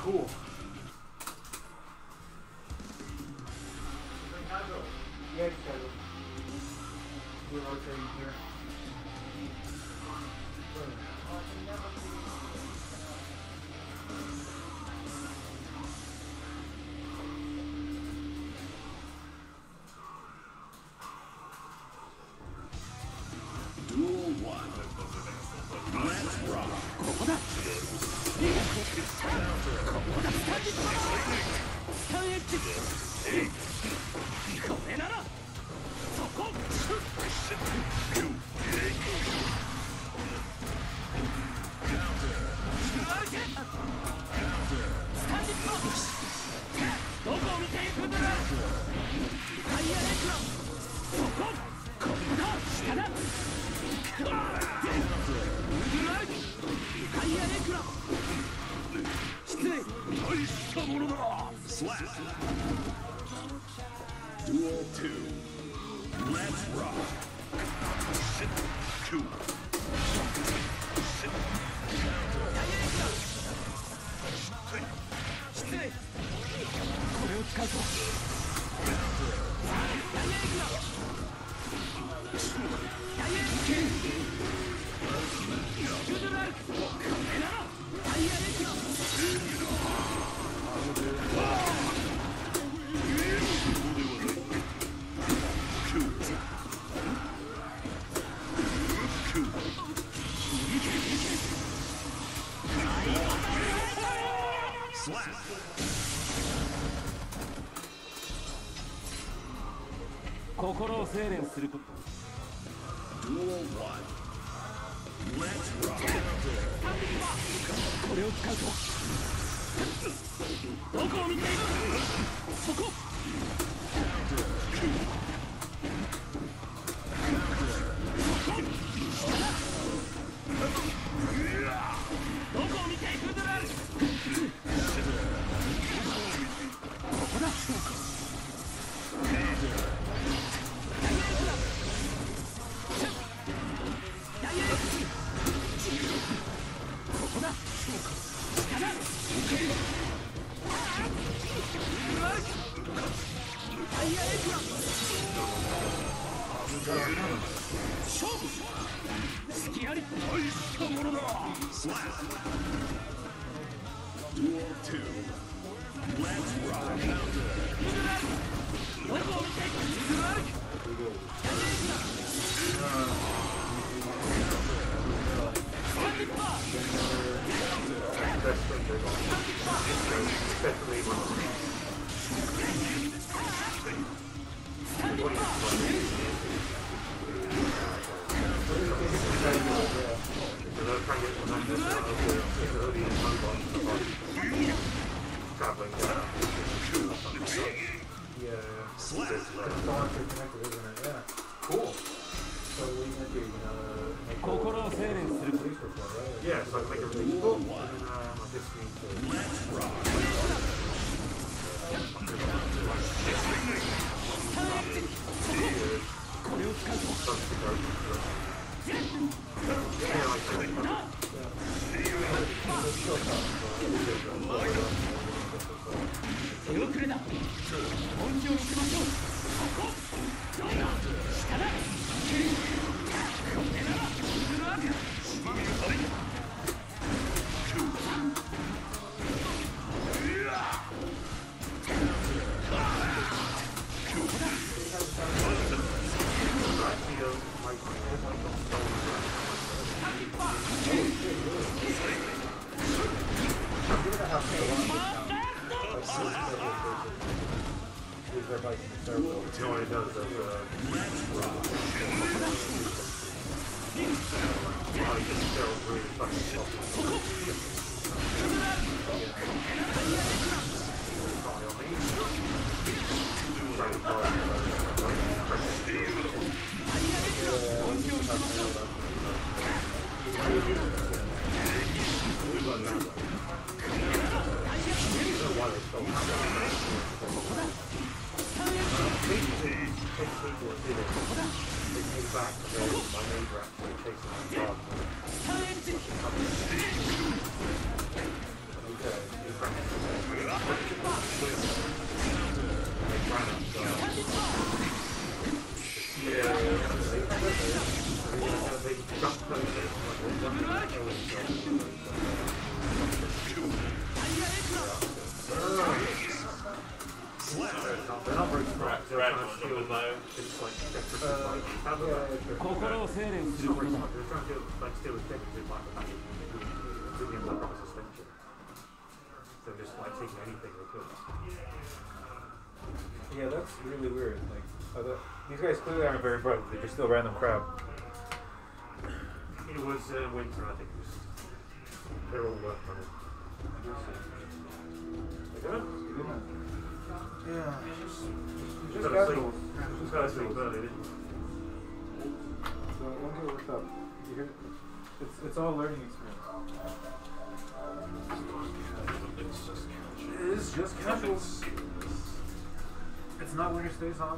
Cool. Yeah, just gotta do a rotating here. Duel 1. Let's rock. ここだ。これならそこ。どこを見ていくんだ。タイヤレクラそこ。ここだ。下だ。タイヤレクラ失礼。大したものだ。スラッ。Duel 2. Let's rock. Shit. Two. Shit. Counter. これを使うと。心を精錬すること。Duel 1. Let's rock. これを使うと。どこを見ている。そこ。どこを見ていくんだ。ここだ。勝負隙あり。大したものだ。スラッ。Duel 2. Let's rock. どこを見ていく。心を精錬すること。 Yeah, so I can make it really cool. And this means let's rock. something now. It's like different. 心を精錬することだ They're trying to like steal his technically like the him like a suspension. So just like taking anything they could. Yeah, that's really weird. Like, these guys clearly aren't very bright. They're just still random crowd. It was winter, I think. It was. They're all working on it. They good? Yeah. Just casual. Just casual early, didn't you? So don't get worked up. You hear? It's all learning experience. It is just casual. It's not winter stays on.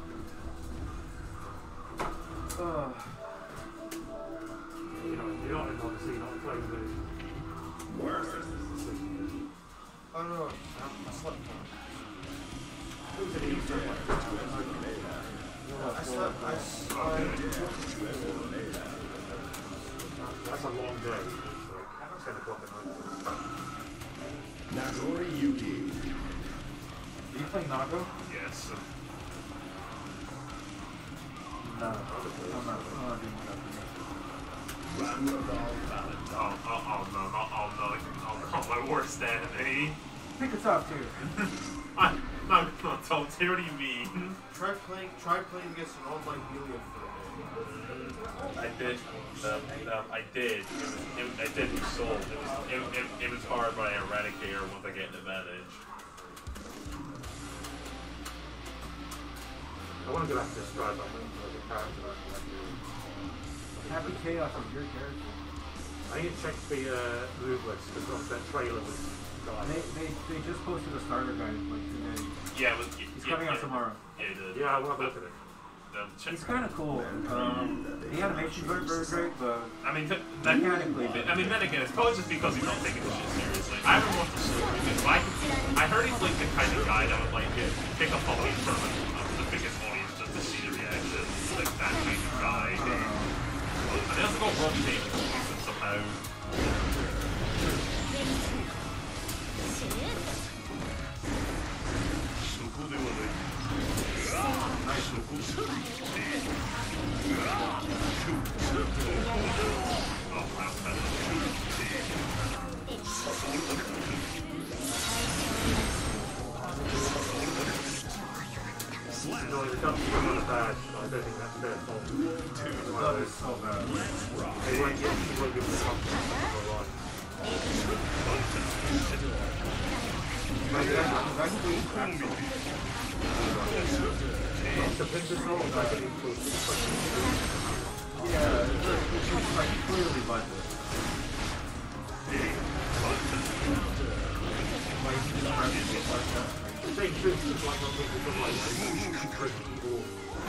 You don't obviously not playing the. Where is this? I don't know. I slept. Who's it Easter? I slept. That's a long day. So 10 o'clock at night. Nagori Yuki. Are you playing Nago? Yes. No. I'm not doing that. Oh, my worst enemy. Pick a top tier. I'm not top tier, what do you mean? Try playing against an online helium for a day. I did. I did. I did with Soul. It was hard, but I eradicated once I get an advantage. I want to go back to Stride, but I'm going to the character. Happy chaos of your character. I need to check the move list because that trailer was died. They just posted a starter guide like today. Yeah, He's coming out tomorrow. Yeah, he did. Yeah, I want to look at it. He's kind of cool. The animations aren't very great, but I mean, mechanically. then again, it's probably just because he's not taking this shit seriously. I haven't watched the story because I heard he's like the kind of guy that would like pick up puppy in front of the biggest audience just to see the reaction. Like that kind of guy. And he also got Robbie Davis somehow. No, the dump's not bad. I don't think that's their fault. That is so bad. They won't give them the confidence for a while. The Princess Roll is like an equal. Yeah, it's like clearly budget. The same truth is like on people from like evil.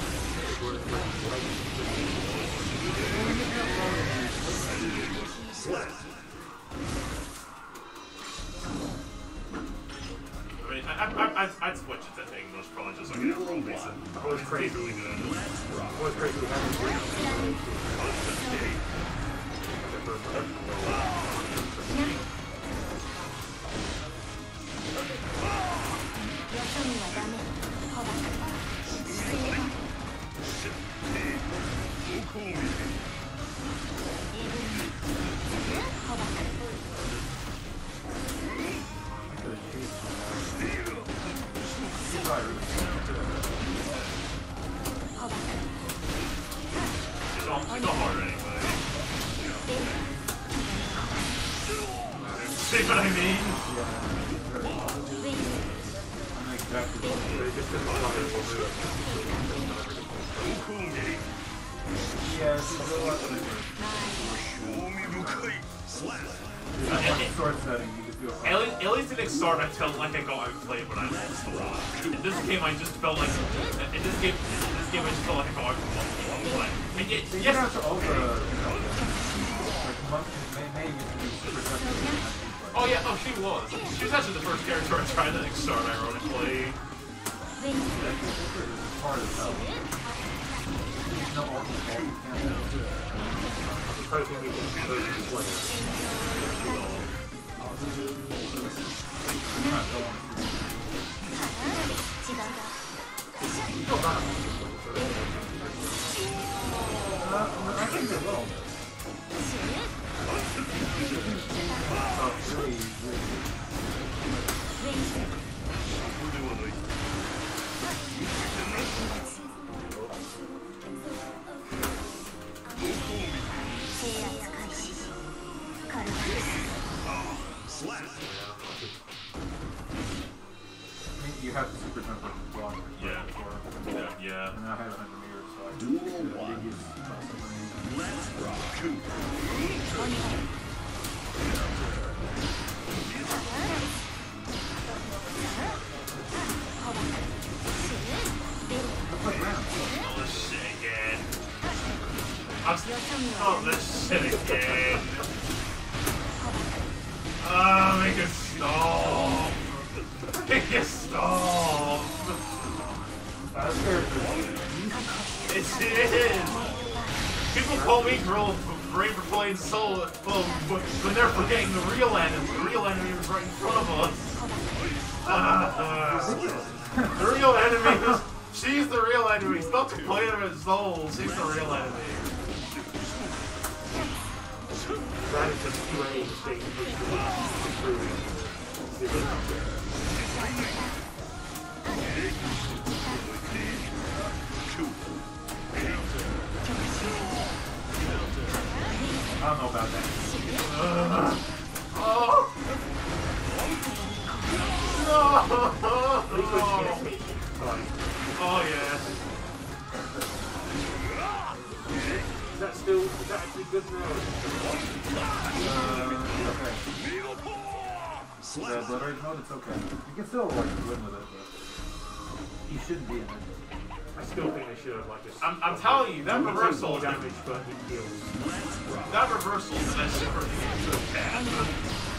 I mean, I'd switch it to English, probably just like a roll basic. I was crazy. Really good. I was crazy. It's not hard anyway. See what I mean? At least in Xrd, I felt like I got outplayed when I lost a lot. In this game, I just felt like I just felt like I got outplayed. Yes. Oh yeah, oh she was. She was actually the first character I tried at Xrd, ironically. Not bad. Slap. I mean, you have to super jump with block. Yeah. Yeah. And I have 100 meters, so I Duel should one. use possibly. Let's rock. Two. Oh, shit again. Oh, this shit again. Make it stop. Make it stop. It is. People call me great for playing solo, when they're forgetting the real enemy. The real enemy is right in front of us. The real enemy is... She's the real enemy. Stop complaining about souls. She's the real enemy. That is just playing things I don't know about that. Oh! No! Oh yeah. Is that actually good now? Okay. The Blood Rage mode, it's okay. You can still like win with it, but you shouldn't be in it. I still think they should have like just... I'm telling you, that reversal is damage, but he heals. that reversal is the best super thing you could have had.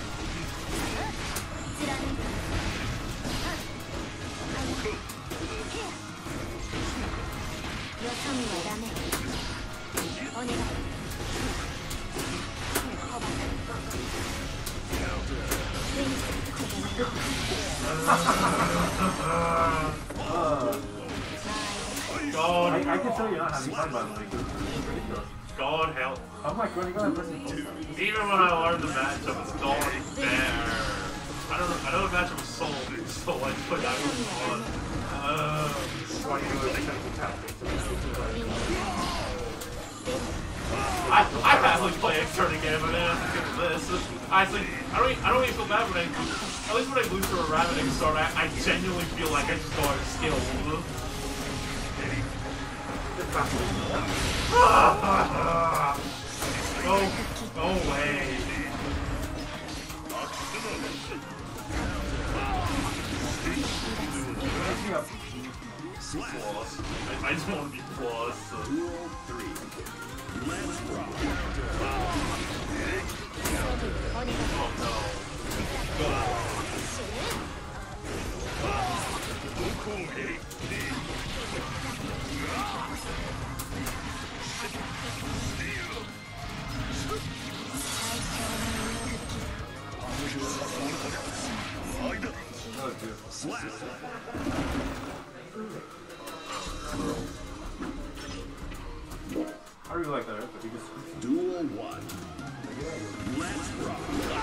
God, I can tell you're not having fun, by the way, because it's ridiculous. God help. I'm like, when you go and listen to Even when I learned the matchup, it's not there. I know the matchup was sold, so I put that one. Why you know the technical tactics? I badly play X-Turn again, but then because of this, I don't even feel bad when at least when I lose to a Rabbit start, I genuinely feel like I just go out of skill. Go away. Flawless. I just want to be flawless. Duel 3. Let's rock. Slap. I really like that effort. You just Duel 1. Let's rock.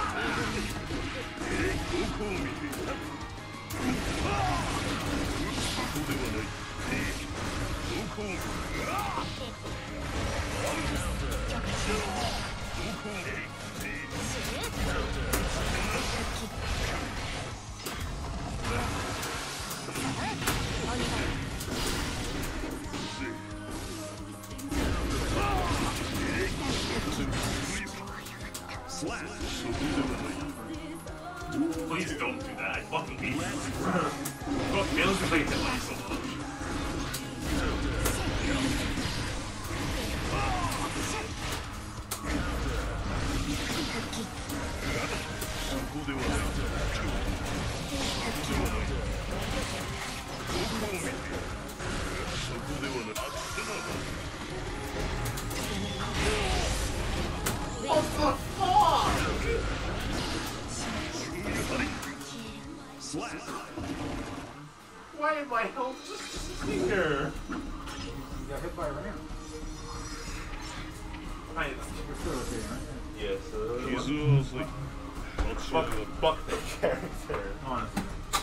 Slap. Please don't do that. I fucking hate it. Fuck, Taylor's gonna play hit like so much. What the fuck? Slap. Why am I health just here? you got hit by a ram. You're still okay, right? Yes, fuck the character. Honestly.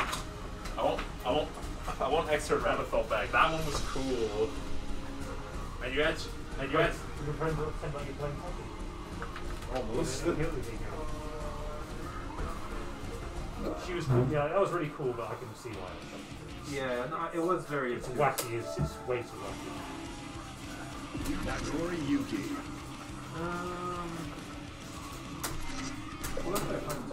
I want extra Ramethal back. That one was cool. And you had You're playing hockey. almost. He'll be big now. She was, yeah, that was really cool, but I can see why. Yeah, no, it was very. It's wacky. It's way too wacky. Nagori Yuki. What was that fun?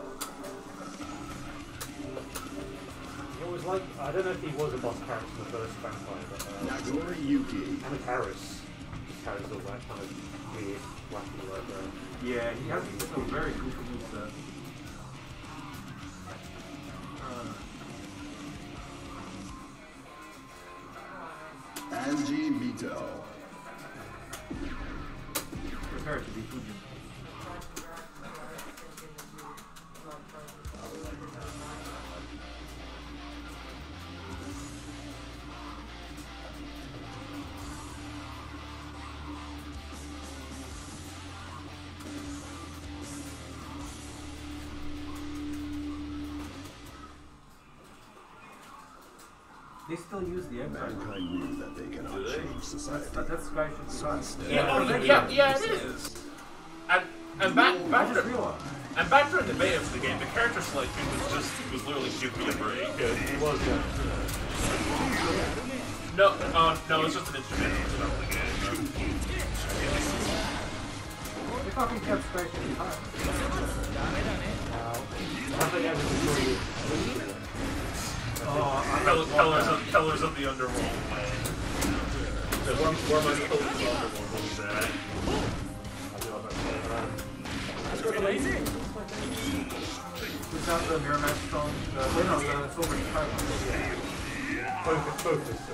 It was like, I don't know if he was a boss character in the first Vampire, but Nagori Yuki. and Harris carries all that kind of weird, wacky like Yeah, he has a very goofy moveset. Anji Mito. Prepare to be Fujin. They still use the Empire. Mankind knew that they cannot change society. That's Sky should be fine. Yeah, it is. And back during the beta of the game, the character selection was literally stupid and very good. It was, No, it's just an instrumental of the game. They fucking kept Sky should be high. Pillars of the Underworld. Where am I supposed to go? What's that? Without the Mirror Match song, the Silver Sky one. Focus.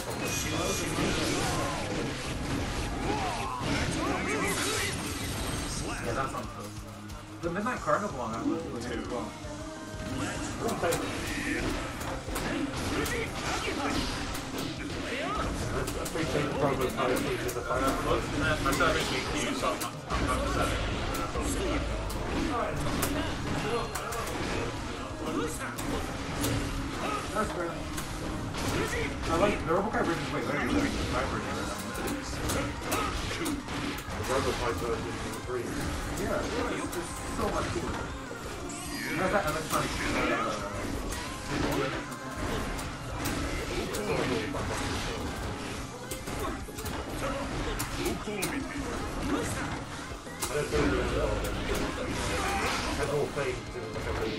Yeah, that's on Focus. The Midnight Carnival on that was really good as well. I appreciate the progress I achieved with the final. My 7 GPU, so I'm not the 7. That's great. I like the Robokai version is way better than the Sky version. The Robocop version is the 3. Yeah, it's so much cooler. It has that electronic Has all played to like a really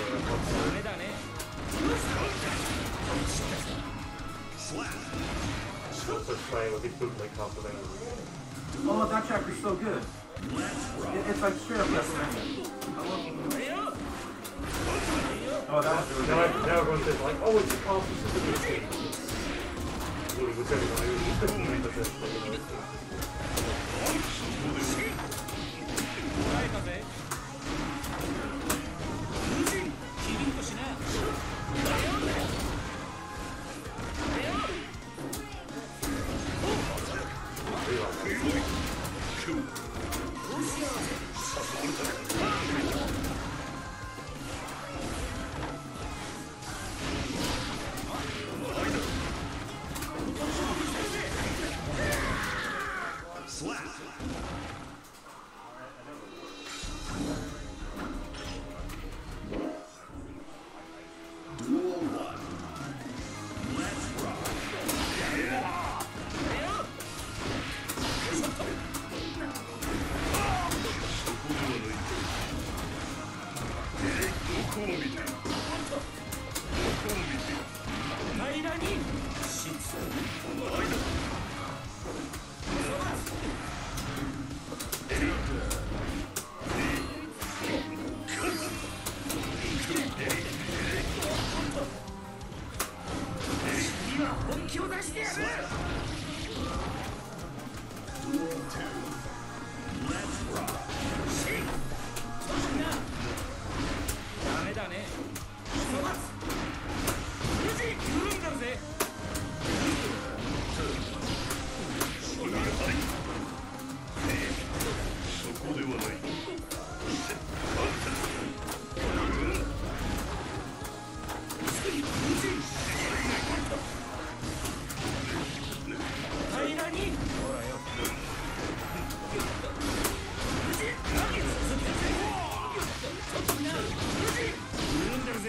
also play with his bootleg Castlevania. Oh, that track is so good. It's like straight up Castlevania. Oh, that was really good. Now everyone says like, oh, it's a Castle System game. Really, was everyone who couldn't remember this, but you know.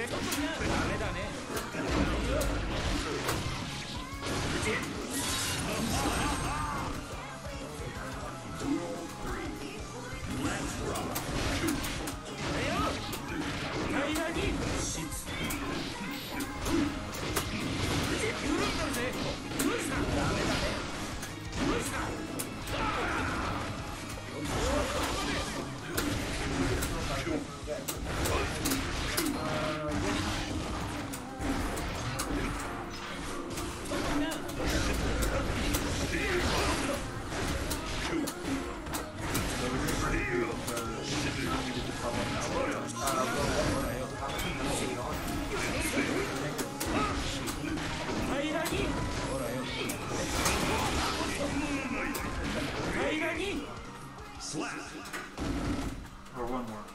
Or one more.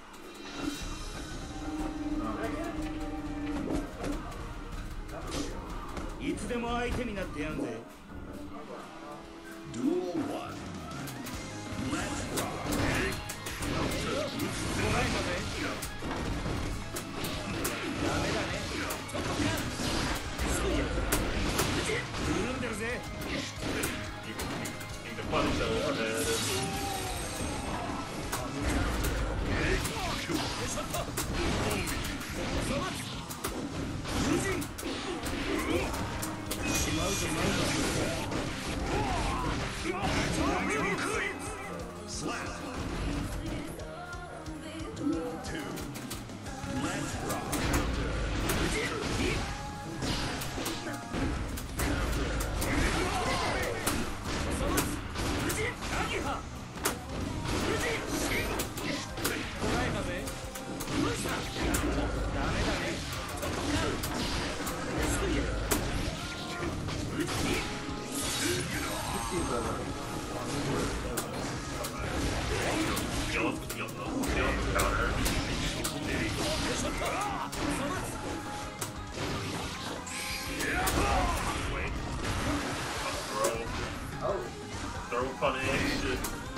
Duel 1. Let's rock. You can punish that overhead. Slap. Duel 2. Let's rock. Counter. Wait. Throw punish.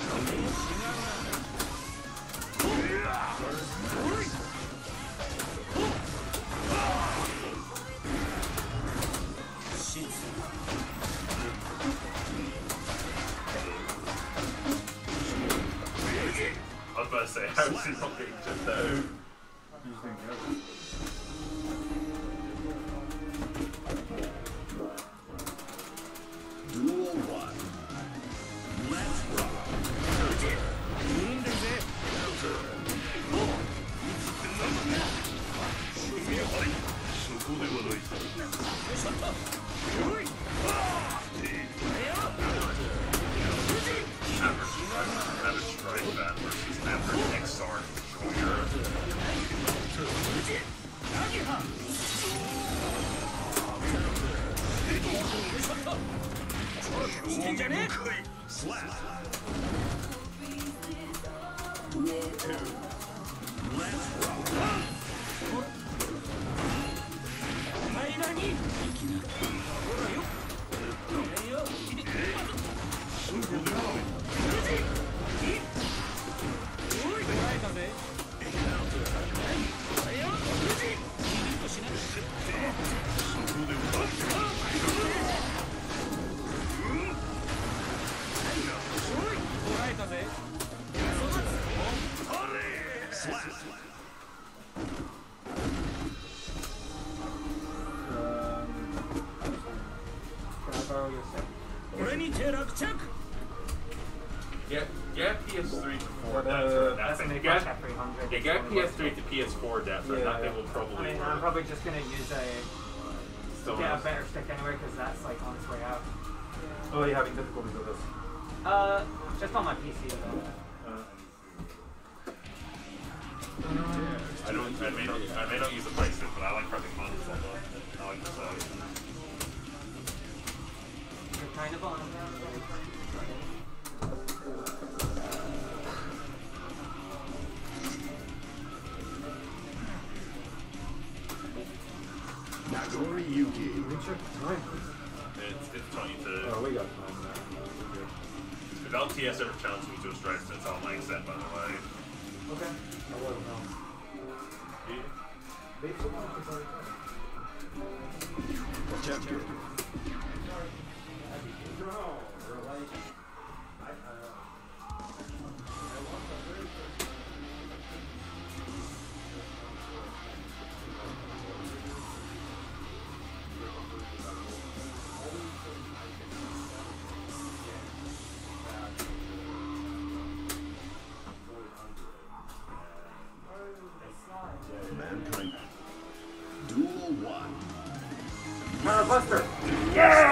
I was about to say, how is he not getting just out? Duel 1. Let's rock. Average strike that versus average XR Slap. Duel 2. Let's rock. Get PS3 to 4 depth. That's a new Get patch at 300. yeah, get PS3 to PS4 depth, and that thing will I probably mean, work. I'm probably just gonna use Still get a nice. better stick anyway, because that's like on its way out. Oh, you're having difficulties with this. Just on my PC though. I may not use the PlayStation, but I like pressing buttons on the. I like the side. You're kind of on now. Nagori Yuki. It's 22. Oh, we got time now. If LTS ever challenges me to a strike, it's all like set, by the way. Okay. I won't know. Yeah. Chapter. Mankind. Duel 1. Buster! Yay!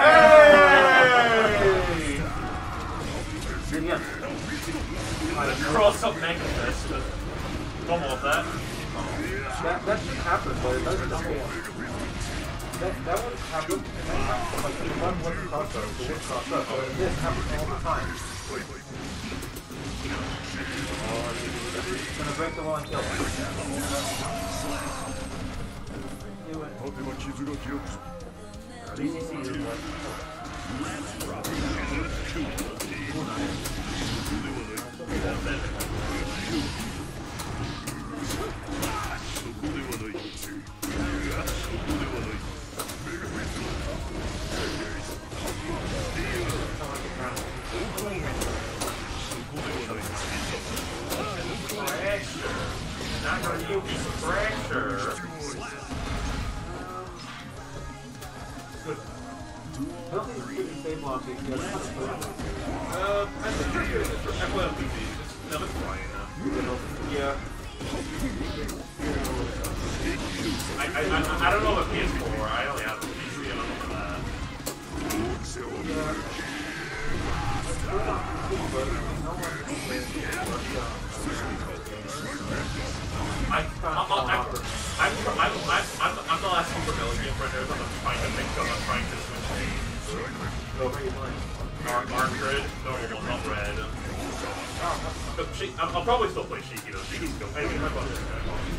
Cross up Mega Fist. Don't want that. That should happen, but it doesn't happen. That one happened, and then like the one wasn't crossed up, the one crossed up, but this happens all the time. It's gonna break the wall and kill him. DCC is what? Not gonna use pressure. Good. I don't think it's really stay blocking. I think you're good. I play on PC. No, it's fine. Yeah. I don't know about PS4. I only have a PC. I don't know about that. I'm the last Super Million for there. I'm trying to think of. I'm trying to switch names. Arm grid? No, not red. I'll probably still play Shiki though. Shiki's good. Anyway, my brother's good.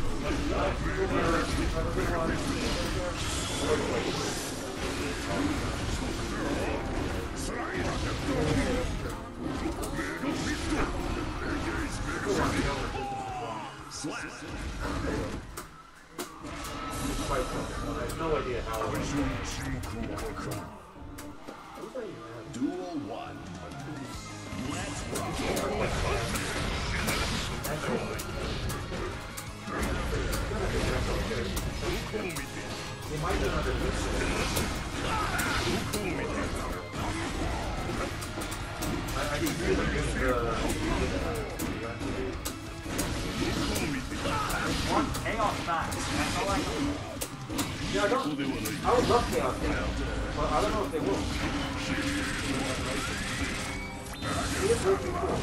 I have no idea how. Duel 1. Let's rock. They might be under this. I can hear them doing One chaos back. That's all I know. Yeah, I would love chaos, but I don't know if they will. It is really cool.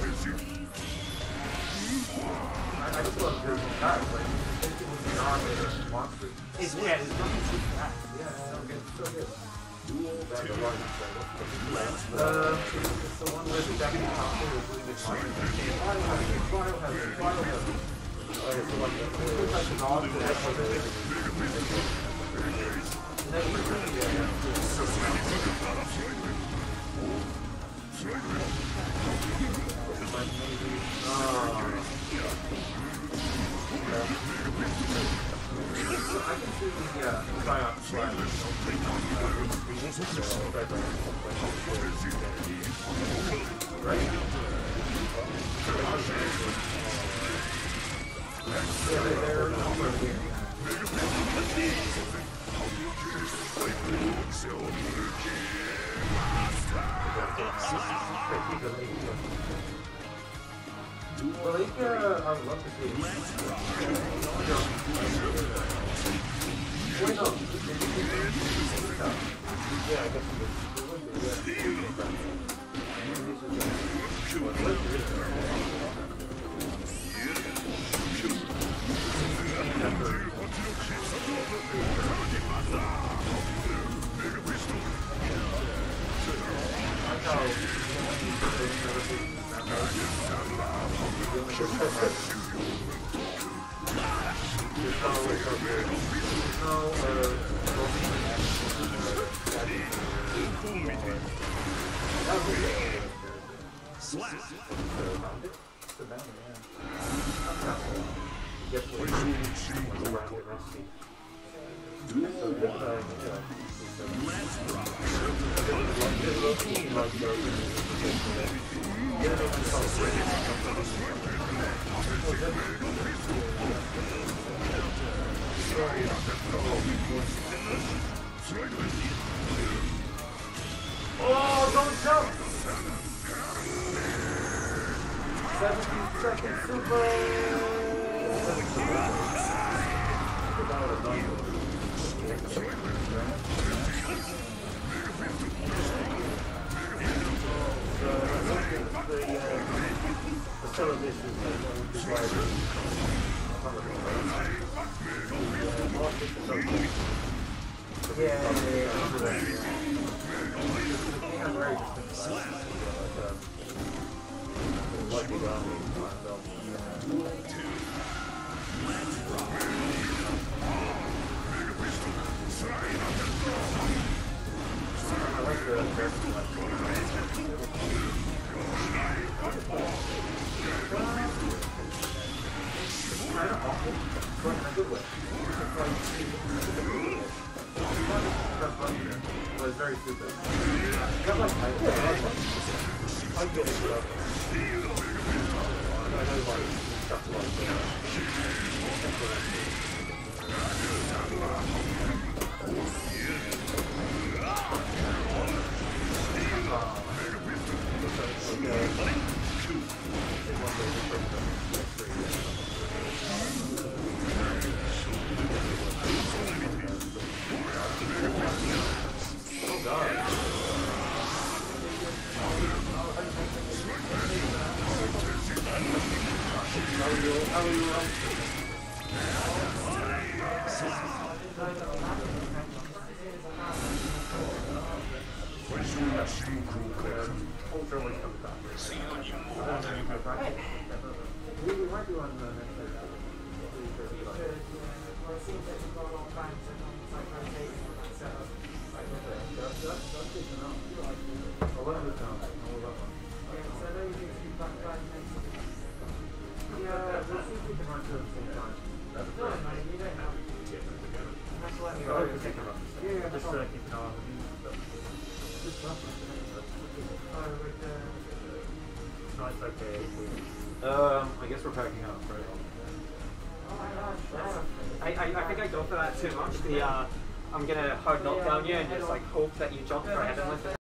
I just love your guys, like, it was an arm and monster. It's weird. It's nothing too fast. Yeah, so good, so good. Duel 2. It's the one where the Japanese monster is really good fighter. Biohazard. Okay, so like, it looks like the dog that has like a... And then we're really good. I can see the Psyop slide. Right? Yeah, they're over here. Well, I would love to see. Wait, no. Yeah, I guess it would be. Oh, don't jump! 17-second super! The seller of this is was very stupid. Got like I get it. I know like stuff like oh god. How are you? We might do on the next I guess we're packing up, right? I think I go for that too much. I'm gonna hard knock down you and just like hope that you jump for heaven with it.